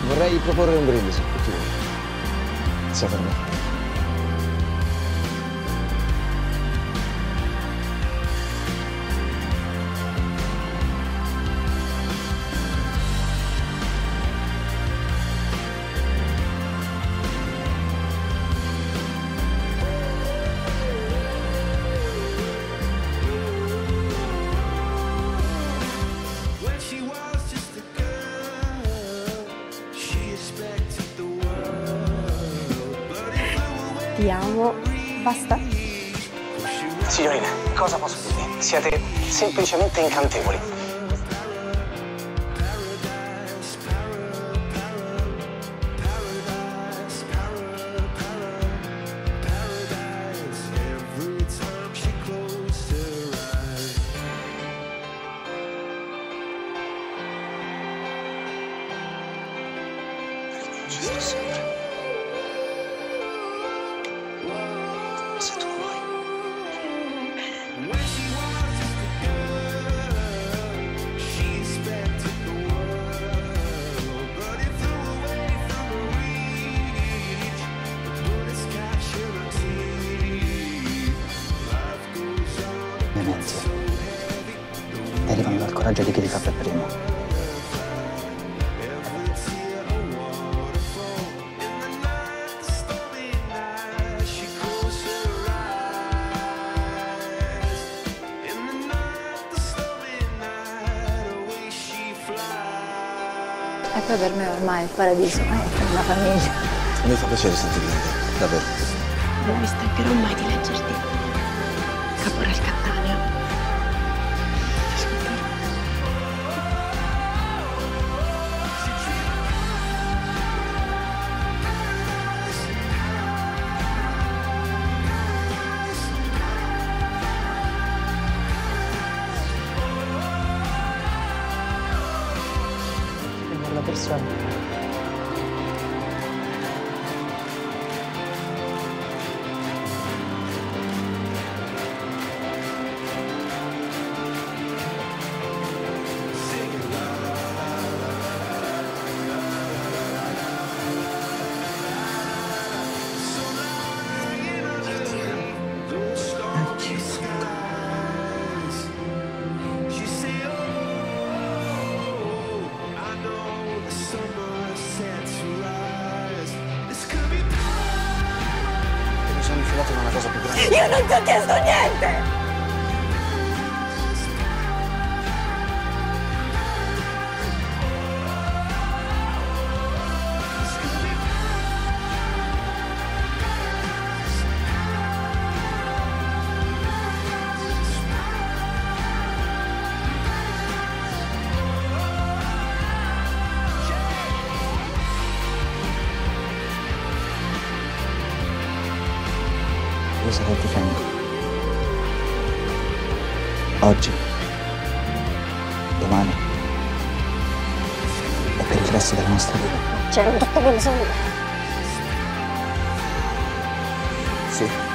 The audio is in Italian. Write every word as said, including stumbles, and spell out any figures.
Vorrei proporre un brindisi, che tu vuoi? Sia per me. Ti amo, basta. Signorina, cosa posso dirvi? Siete semplicemente incantevoli. Ci sto sempre. Se tu vuoi. Venezia. Derivano dal coraggio di chi li fa per primo. E poi per me ormai il paradiso è una famiglia. Mi fa piacere sentirla di te, davvero. Non mi stancherò mai di leggerti. Caporal Cattaneo. Una persona. Mi sono infilato in una cosa più grande. Io non ti ho chiesto niente! Io sarò al tuo fianco. Oggi, domani e per il resto della nostra vita. C'era tutto che bisogna. Sì.